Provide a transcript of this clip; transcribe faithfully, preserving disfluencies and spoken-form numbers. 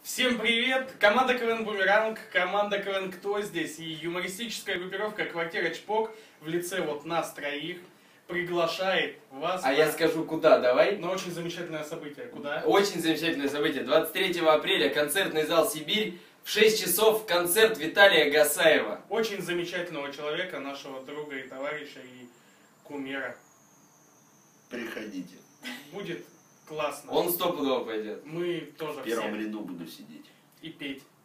Всем привет! Команда КВН Бумеранг, команда КВН Кто здесь? И юмористическая группировка Квартира Чпок в лице вот нас троих приглашает вас. А на... я скажу куда, давай. На очень замечательное событие. Куда? Очень замечательное событие. двадцать третьего апреля концертный зал «Сибирь». В шесть часов концерт Виталия Гасаева. Очень замечательного человека, нашего друга и товарища и кумира. Приходите. Будет классно. Он стопудово пойдет. Мы тоже В первом все. ряду буду сидеть. И петь.